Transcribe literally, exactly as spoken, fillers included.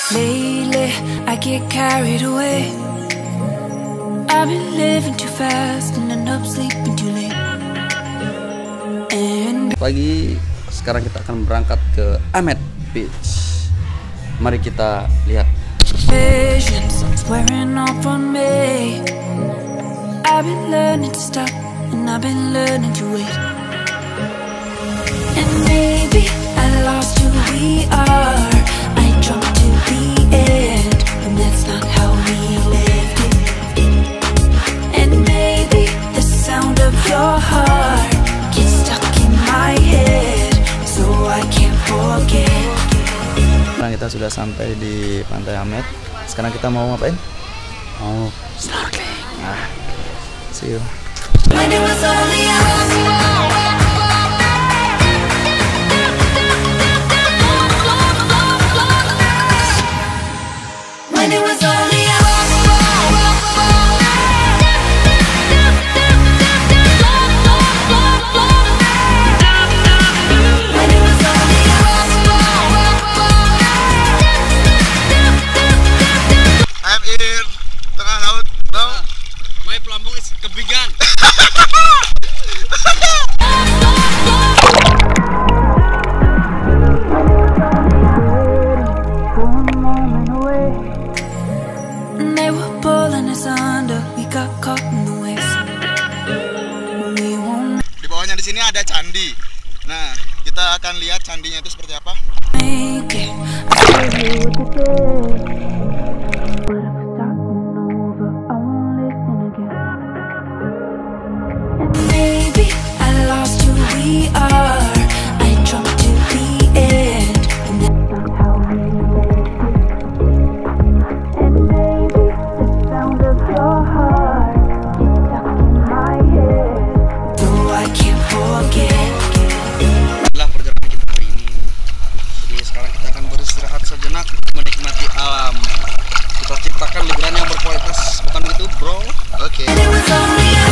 Lately, I get carried away. I've been living too fast and end up sleeping too late. And pagi, sekarang kita akan berangkat ke Amet Beach. Mari kita lihat. visions wearing off on me. I've been learning to stop and I've been learning to wait. And maybe I lost who we are. I jumped to the end, and that's not how we lived it. And maybe the sound of your heart gets stuck in my head, so I can't forget. Sekarang kita sudah sampai di Pantai Amet. Sekarang kita mau ngapain? Mau snorkeling. Nah, see you. When it was only us. When it was only us. When it was only us. I'm in tengah laut. No, my pelampung is kebigan. They were pulling us under, we got caught in the waves. We won't Di bawahnya di sini ada candi. Nah, kita akan lihat candinya itu seperti apa. make it. I told you what to say, but if it's starting over, I won't listen again. And maybe I lost who we are. I jumped to the end, and that's not how we lived it. And maybe the sound of your heart gets stuck in my head, so I can't forget. Inilah perjalanan kita hari ini. Jadi sekarang kita akan beristirahat sejenak, menikmati alam. Kita ciptakan liburan yang berkualitas, bukan begitu, bro? Oke. And it was only